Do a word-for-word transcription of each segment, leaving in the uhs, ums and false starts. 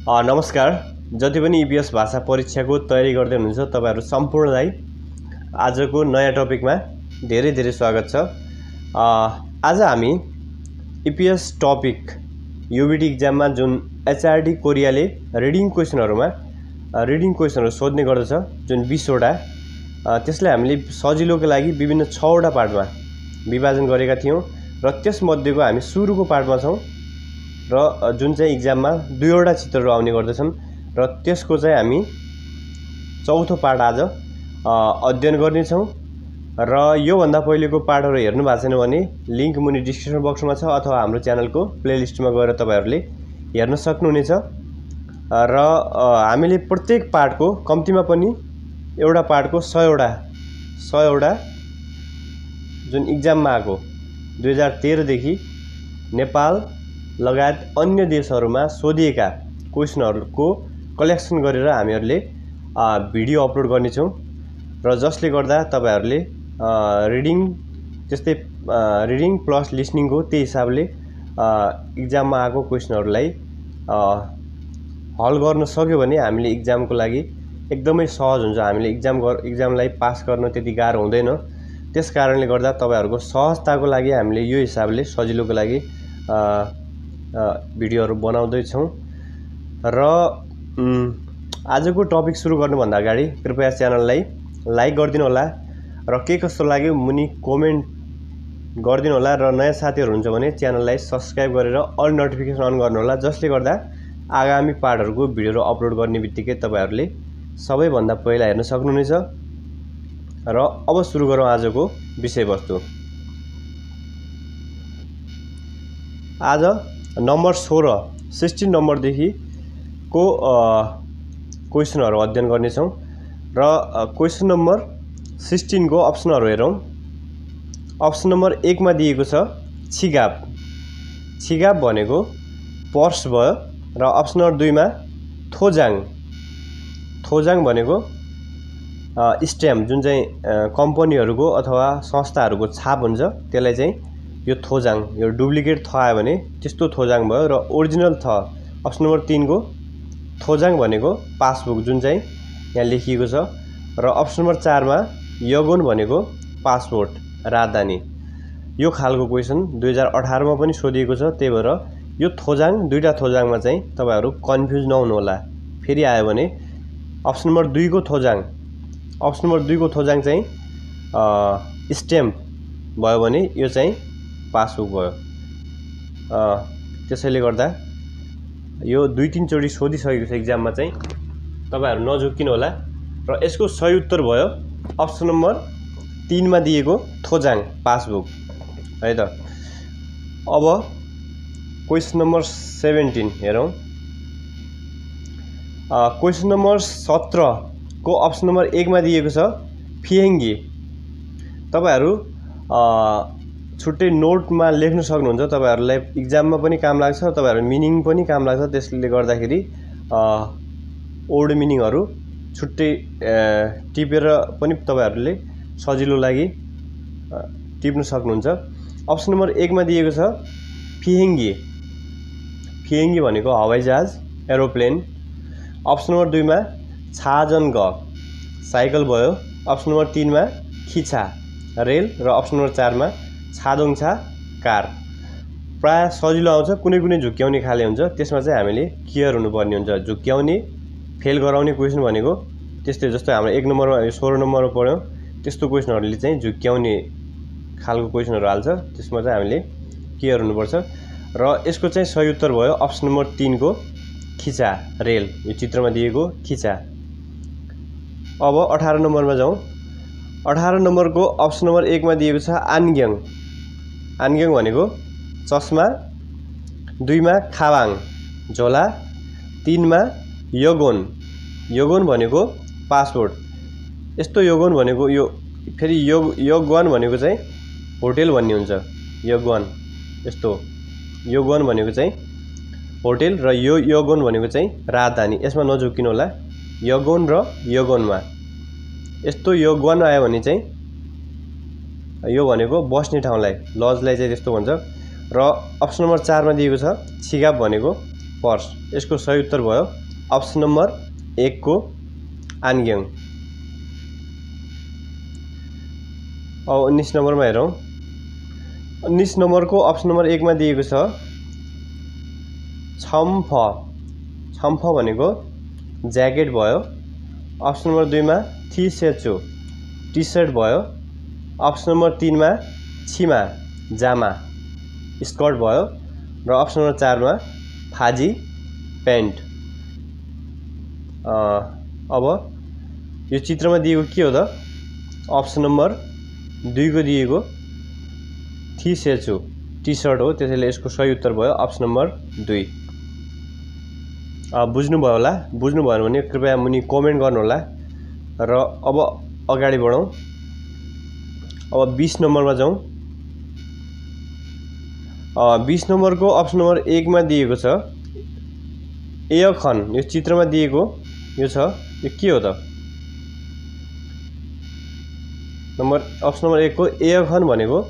A, नमस्कार। जति पनि ईपीएस भाषा परीक्षाको तयारी गर्दै हुनुहुन्छ तपाईहरु सम्पूर्णलाई आजको नयाँ टपिकमा धेरै धेरै स्वागत छ। अ, आज हामी ईपीएस टपिक यूबीटी एक्जाममा जुन एचआरडी कोरियाले रिडिङ क्वेशनहरुमा रिडिङ क्वेशनहरु सोध्ने गर्दछ जुन बीस वटा त्यसलाई हामीले सजिलोको लागि विभिन्न छ वटा पार्टमा विभाजन गरेका थियौं र त्यसमध्येको हामी सुरुको पार्टमा छौं र जुन चाहिँ एक्जाममा दुई वटा चित्रहरु आउने गर्दछन् र त्यसको चाहिँ हामी चौथो पार्ट आज अध्ययन गर्ने छौं र यो भन्दा पहिलेको पार्टहरु हेर्नु भएको छैन भने लिंक मुनि डिस्क्रिप्सन बक्समा छ अथवा हाम्रो च्यानलको प्लेलिस्टमा गएर तपाईहरुले हेर्न सक्नुहुनेछ। र हामीले प्रत्येक पार्टको कम्तिमा पनि एउटा पार्टको सय वटा सय वटा जुन एक्जाममा आको दुई हजार तेह्र देखि नेपाल लगायत अन्य देशहरुमा सोधिएका क्वेशनहरुको कलेक्सन गरेर हामीहरुले भिडियो अपलोड गर्ने छौं र जसले गर्दा तपाईहरुले रिडिङ त्यस्तै रिडिङ प्लस लिसनिङको त्यही हिसाबले एक्जाममा आको क्वेशनहरुलाई हल गर्न सक्यो भने हामीले एक्जामको लागि एकदमै सहज हुन्छ। हामीले एक्जाम एक्जामलाई पास गर्न त्यति गाह्रो हुँदैन। त्यसकारणले गर्दा तपाईहरुको सहजताको लागि हामीले यो हिसाबले सजिलोको लागि भिडियोहरु बनाउँदै छौं र आजको टपिक सुरु गर्नुभन्दा अगाडि कृपया च्यानललाई लाइक गरिदिनु होला र के कस्तो लाग्यो मुनि कमेन्ट गरिदिनु होला र नयाँ साथीहरु हुन्छ भने च्यानललाई सब्स्क्राइब गरेर अल नोटिफिकेसन अन गर्नु होला जसले गर्दा आगामी पार्टहरुको भिडियोहरु अपलोड गर्ने बित्तिकै तपाईहरुले सबैभन्दा पहिला हेर्न सक्नुहुनेछ। र अब सुरु गरौँ आजको विषयवस्तु। आज नम्बर सोह्र सोह्र नम्बर देखि को क्वेशनहरु अध्ययन गर्ने छौं र क्वेशन नम्बर सोह्र को अप्सनहरु हेरौं। अप्सन नम्बर एक मा दिएको छ छिगाप। छिगाप भनेको पर्स भयो र अप्सन नम्बर दुई मा थोजाङ। थोजाङ भनेको स्ट्याम्प जुन चाहिँ कम्पनीहरुको अथवा संस्थाहरुको छाप हुन्छ त्यसलाई चाहिँ यो थोजाङ यो डुप्लिकेट थ आयो भने त्यस्तो थोजाङ भयो र ओरिजिनल थ अप्सन नम्बर तीन को थोजाङ भनेको पासबुक जुन चाहिँ यहाँ लेखिएको छ र अप्सन नम्बर चार मा यगोन भनेको पासपोर्ट राजधानी। यो खालको क्वेशन दुई हजार अठार मा पनि सोधिएको छ। त्यही भएर यो थोजाङ दुईटा थोजाङमा चाहिँ तपाईहरु कन्फ्युज नहुनु होला। फेरि आयो भने अप्सन नम्बर दुई को थोजाङ अप्सन नम्बर दुई को थोजाङ चाहिँ स्ट्याम्प भयो भने यो चाहिँ पासबुक भयो। त्यसैले गर्दा यो दुई तीन चोटी सोधिसकेको छ एक्जाममा चाहिँ तपाईहरु नझुक्किनु होला र यसको सही उत्तर भयो अप्सन नम्बर तीन मा दिएको थोजाङ पासबुक है त। अब क्वेशन नम्बर सत्र हेरौं। क्वेशन नम्बर सत्र को अप्सन नम्बर एक मा दिएको छ फिहेङ्गी। तपाईहरु छुट्टै नोटमा लेख्न सक्नुहुन्छ। तपाईहरुलाई एक्जाममा पनि काम लाग्छ तपाईहरु मिनिङ पनि काम लाग्छ। त्यसले गर्दाखेरि वर्ड मिनिङहरु छुट्टै टिपेर पनि तपाईहरुले सजिलो लागि टिप्न सक्नुहुन्छ। अप्सन नम्बर एक मा दिएको छ फिहेङ्गी। फिहेङ्गी भनेको हवाईजहाज एरोप्लेन। अप्सन नम्बर दुई मा छाजनग साइकल भयो। अप्सन नम्बर तीन मा खिचा रेल र अप्सन नम्बर चार मा छादोङछा कार। प्राय सजिलो आउँछ कुनै कुनै झुक्क्याउने खाले हुन्छ त्यसमा चाहिँ हामीले केयर हुनुपर्ने हुन्छ। झुक्क्याउने फेल गराउने क्वेशन भनेको त्यस्तै जस्तो हाम्रो एक नम्बरमा सोह्र नम्बरमा पढ्यौं त्यस्तो क्वेशनहरुले चाहिँ झुक्क्याउने खालको क्वेशनहरु हाल्छ त्यसमा चाहिँ हामीले केयर हुनुपर्छ र यसको चाहिँ सही उत्तर भयो अप्सन नम्बर तीन को खिचा रेल। यो चित्रमा दिएको खिचा। अब अठार नम्बरमा जाउँ। अठार नम्बरको अप्सन नम्बर एक मा दिएको छ आन्ग्याङ। आन्ग्याङ भनेको चस्मा। दुई मा खावाङ झोला। तीन मा यगोन। यगोन भनेको पासपोर्ट। यस्तो यगोन भनेको यो फेरि योग योगवान भनेको चाहिँ होटल भन्ने हुन्छ। योगवान यस्तो योगवान भनेको चाहिँ होटल र यो यगोन भनेको चाहिँ राजधानी। यसमा नझुक्किनु होला। यगोन र यगोनमा यस्तो योगवान आयो भने चाहिँ यो भनेको बस्ने ठाउँलाई लजलाई चाहिँ त्यस्तो भन्छ र अप्सन नम्बर चार मा दिएको छ छिगाप भनेको पर्स। यसको सही उत्तर भयो अप्सन नम्बर एक को आन्ग्योङ। अब उन्नीस नम्बरमा हेरौँ। उन्नीस नम्बरको अप्सन नम्बर एक मा दिएको छ छम्फ। छम्फ भनेको ज्याकेट भयो। अप्सन नम्बर दुई मा थिसेचो टी सर्ट भयो। अप्सन नम्बर तीन मा छिमा जामा स्कर्ट भयो र अप्सन नम्बर चार मा फाजी प्यान्ट। अब यो चित्रमा दिएको के हो त? अप्सन नम्बर दुई को दिएको थिसेचो टी सर्ट हो, त्यसैले यसको सही उत्तर भयो अप्सन नम्बर दुई। बुझ्नुभयो होला? बुझ्नु भएन भने कृपया मुनि कमेन्ट गर्नुहोला। र अब अगाडि बढौँ। अब बीस नम्बरमा जाउँ। बीस नम्बरको अप्सन नम्बर एक मा दिएको छ एयखन। यो चित्रमा दिएको यो छ, यो के हो त? नम्बर अप्सन नम्बर एक को एयखन भनेको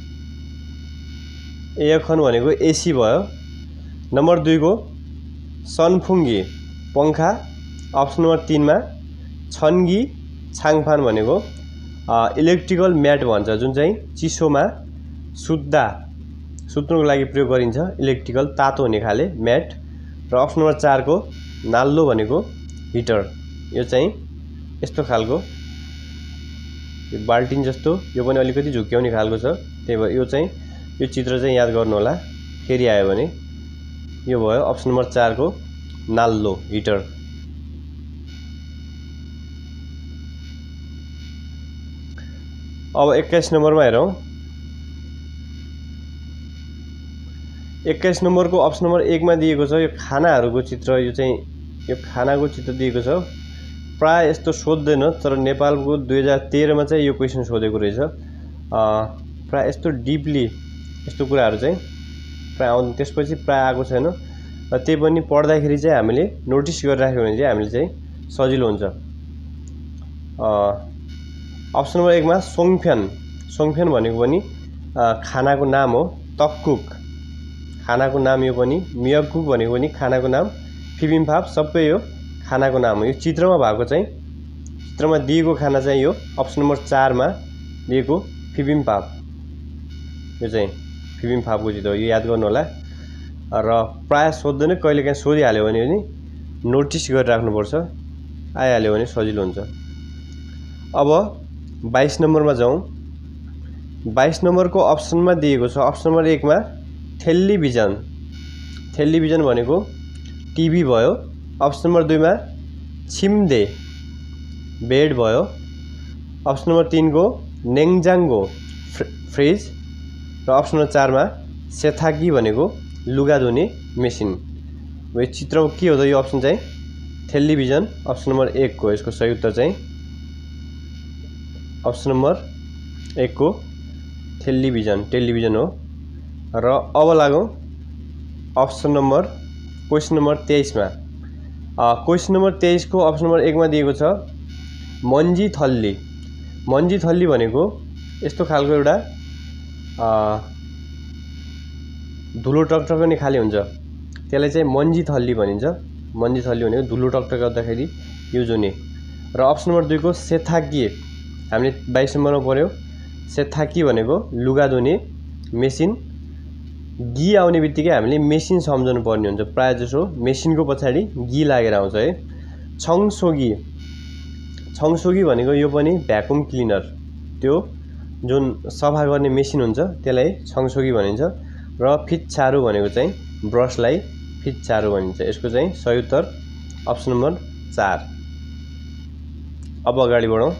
एयखन भनेको एसी भयो। नम्बर दुई को सनफुङ्गी पङ्खा। अप्सन नम्बर तीन मा छन्गी छाङफान भनेको इलेक्ट्रिकल म्याट भन्छ, जुन चाहिँ चिसोमा सुत्दा सुत्नुको लागि प्रयोग गरिन्छ, इलेक्ट्रिकल तातो हुने खाले म्याट। र अप्सन नम्बर चार को नाल्लो भनेको हिटर। यो चाहिँ यस्तो खालको यो बाल्टिन जस्तो, यो पनि अलिकति झुक्क्याउने खालको छ, त्यही भएर यो चाहिँ यो चित्र चाहिँ याद गर्नु होला फेरि आयो भने। यो भयो अप्सन नम्बर चार को नाल्लो हिटर। अब एक्काइस नम्बरमा हेरौँ। एक्काइस नम्बरको अप्सन नम्बर एक मा दिएको छ यो खानाहरूको चित्र। यो चाहिँ यो खानाको चित्र दिएको छ। प्राय यस्तो सोध्दैन, तर नेपालको दुई हजार तेह्रमा चाहिँ यो क्वेसन सोधेको रहेछ। प्राय यस्तो डिपली यस्तो कुराहरू चाहिँ प्राय आउँदैन, त्यसपछि प्राय आएको छैन। र त्यही पनि पढ्दाखेरि चाहिँ हामीले नोटिस गरिराख्यो भने चाहिँ हामीले चाहिँ सजिलो हुन्छ। अप्सन नम्बर एक मा सोङफ्यान। सोङफ्यान भनेको पनि खानाको नाम हो। तक्कुक खानाको नाम यो पनि। मियकुक भनेको पनि खानाको नाम। फिबिम्फाप सबै यो खानाको नाम हो। यो चित्रमा भएको चाहिँ चित्रमा दिएको खाना चाहिँ यो अप्सन नम्बर चार मा दिएको फिबिम्फाप। यो चाहिँ फिबिम्फापको चित्र हो, यो याद गर्नु होला। र प्राय सोध्दैन, कहिलेकाहीँ सोधिहाल्यो भने पनि नोटिस गरिराख्नुपर्छ, आइहाल्यो भने सजिलो हुन्छ। अब बाइस नम्बरमा जाउँ। बाइस नम्बरको अप्सनमा दिएको छ अप्सन नम्बर एक मा टेलिभिजन। टेलिभिजन भनेको टिभी भयो। अप्सन नम्बर दुई मा छिम्दे बेड भयो। अप्सन नम्बर तीन को नेङजाङ्गो फ्रिज। र अप्सन नम्बर चार मा सेथाकी भनेको लुगा धुने मेसिन। यो चित्रमा के हो त? यो अप्सन चाहिँ टेलिभिजन अप्सन नम्बर एक को। यसको सही उत्तर चाहिँ अप्सन नम्बर एक को टेलिभिजन टेलिभिजन हो। र अब लागौँ अप्सन नम्बर क्वेसन नम्बर तेइस मा। क्वेसन नम्बर तेइस को अप्सन नम्बर एक मा दिएको छ मन्जी थल्ली। मन्जी थल्ली भनेको यस्तो खालको एउटा धुलो टकटक्ने खाले हुन्छ, त्यसलाई चाहिँ मन्जी थल्ली भनिन्छ। मन्जी थल्ली भनेको धुलो टकटक गर्दाखेरि युज हुने। र अप्सन नम्बर दुई को सेथाकी हामीले बाइस नम्बरमा पढ्यौँ। सेथाकी भनेको लुगा धुने मेसिन। गी आउने बित्तिकै हामीले मेसिन सम्झनु पर्ने हुन्छ, प्रायः जसो मेसिनको पछाडि गी लागेर आउँछ है। छङसोगी छङसोगी भनेको यो पनि भ्याकुम क्लिनर, त्यो जुन सफा गर्ने मेसिन हुन्छ त्यसलाई छङसोगी भनिन्छ। र फिच्छारू भनेको चाहिँ ब्रसलाई फिच्छारू भनिन्छ। यसको चाहिँ सही उत्तर अप्सन नम्बर चार। अब अगाडि बढौँ।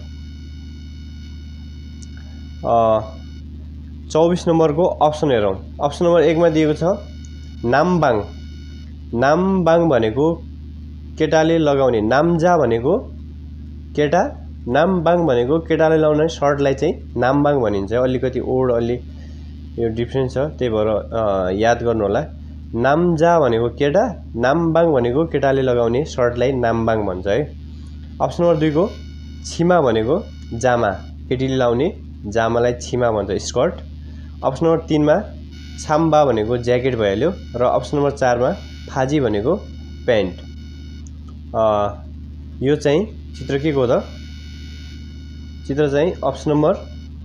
चौबिस नम्बरको अप्सन हेरौँ। अप्सन नम्बर एक मा दिएको छ नामबाङ। नामबाङ भनेको केटाले लगाउने। नाम्जा भनेको केटा, नामबाङ भनेको केटाले लगाउने सर्टलाई चाहिँ नामबाङ भनिन्छ। अलिकति ओड अलि यो डिफ्रेन्स छ, त्यही भएर याद गर्नु होला। नाम्जा भनेको केटा, नामबाङ भनेको केटाले लगाउने सर्टलाई नामबाङ भन्छ है। अप्सन नम्बर दुई को छिमा भनेको जामा, केटीले लाउने जामालाई छिमा भन्छ, स्कर्ट। अप्सन नम्बर तीन मा छाम्बा भनेको ज्याकेट भइहाल्यो। र अप्सन नम्बर चार मा फाजी भनेको प्यान्ट। यो चाहिँ चित्र के को त? चित्र चाहिँ अप्सन नम्बर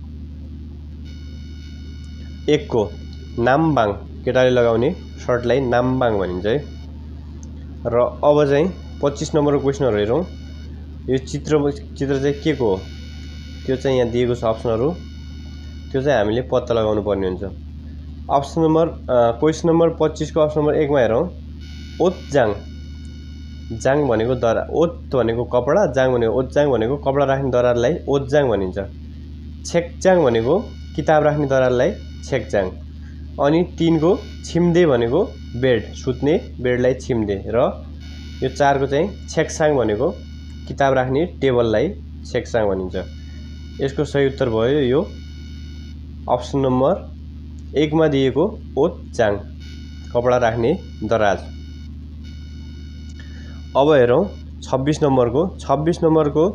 एक को नामबाङ, केटाले लगाउने सर्टलाई नामबाङ भनिन्छ है। र अब चाहिँ पच्चीस नम्बरको क्वेसनहरु हेरौँ। यो चित्र चित्र चाहिँ के को हो त्यो चाहिँ यहाँ दिएको छ अप्सनहरु, त्यो चाहिँ हामीले पत्ता लगाउनु पर्ने हुन्छ। अप्सन नम्बर क्वेसन नम्बर पच्चीस को अप्सन नम्बर एक मा हेरौँ। ओतजाङ, जाङ भनेको दरार, ओत भनेको कपडा, जाङ भनेको ओतजाङ भनेको कपडा राख्ने दरारलाई ओतजाङ भनिन्छ। छेकजाङ भनेको किताब राख्ने दरारलाई छेकजाङ। अनि तीन को छिम्दे भनेको बेड, सुत्ने बेडलाई छिम्दे। र यो चार को चाहिँ छेकसाङ भनेको किताब राख्ने टेबललाई छेकसाङ भनिन्छ। यसको सही उत्तर भयो यो अप्सन नम्बर एक मा दिएको ओतजाङ, कपडा राख्ने दराज। अब हेरौँ छब्बीस नम्बर को। छब्बीस नम्बर को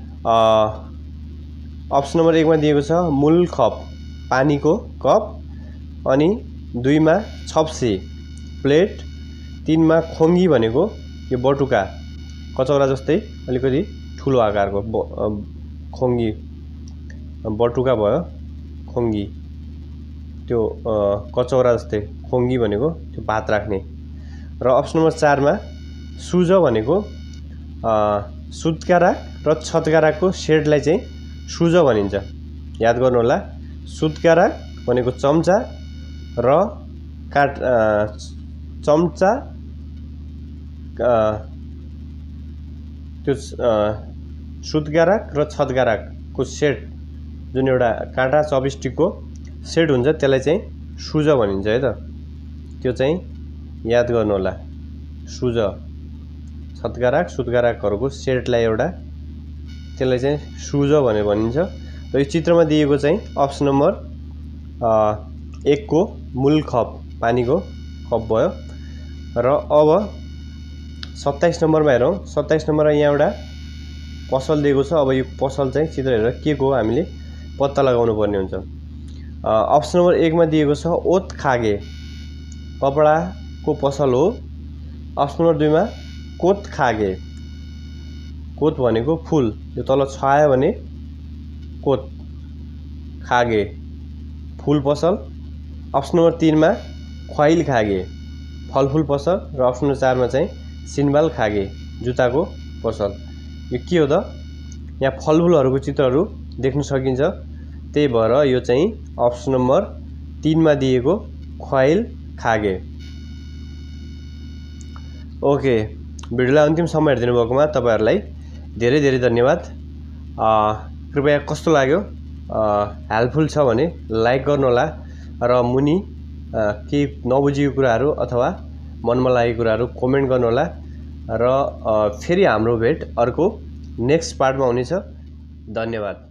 अप्सन नम्बर एक मा दिएको छ मूल कप, पानी को कप। अनि दुई मा छप्सी, प्लेट। तीन मा खोङ्गी भनेको यो बटुका, कचौरा जस्तै अलिकति ठुलो आकारको खोङ्गी, बटुका भयो खोङ्गी, त्यो कचौरा जस्तै खोङ्गी भनेको त्यो भात राख्ने। र अप्सन नम्बर चार मा सुज भनेको सुत्काराक र छत्काराकको सेटलाई चाहिँ सुज भनिन्छ। याद गर्नु होला, सुत्काराक भनेको चम्चा र काट चम्चा त्यो सुत्काराक र छत्काराकको सेट, जुन एउटा काँटा चपस्टिकको सेट हुन्छ त्यसलाई चाहिँ सुज भनिन्छ है त। त्यो चाहिँ याद गर्नु होला, सुज छत्काराक सुत्काराकहरुको सेटलाई एउटा त्यसलाई चाहिँ सुज भनेर भनिन्छ। र यो चित्रमा दिएको चाहिँ अप्सन नम्बर एक को मूल कप, पानीको कप भयो। र अब सत्ताइस नम्बरमा हेरौँ। सत्ताइस नम्बरमा यहाँ एउटा पसल दिएको छ। अब यो पसल चाहिँ चित्र हेरेर के को हामीले पत्ता लगाउनु पर्ने हुन्छ। अप्सन नम्बर एक मा दिएको छ ओत खागे, कपडाको पसल हो। अप्सन नम्बर दुई मा कोत खागे, कोत भनेको फूल, यो तल छायो भने कोत, खागे फूल पसल। अप्सन नम्बर तीन मा ख्वाइल खागे, फलफूल पसल। र अप्सन नम्बर चार मा चाहिँ सिनबाल खागे, जुत्ताको पसल। यो के हो त? यहाँ फलफूलहरुको चित्रहरू देख्न सकिन्छ, त्यही भएर यो चाहिँ अप्सन नम्बर तीन मा दिएको ख्वाइल खागे। ओके, भिडियोलाई अन्तिमसम्म हेरिदिनु भएकोमा तपाईहरुलाई धेरै धेरै धन्यवाद। कृपया कस्तो लाग्यो, हेल्पफुल छ भने लाइक गर्नु होला। र मुनि केही नबुझेको कुराहरू अथवा मनमा लागेको कुराहरू कमेन्ट गर्नु होला। र फेरि हाम्रो भेट अर्को नेक्स्ट पार्टमा हुनेछ। धन्यवाद।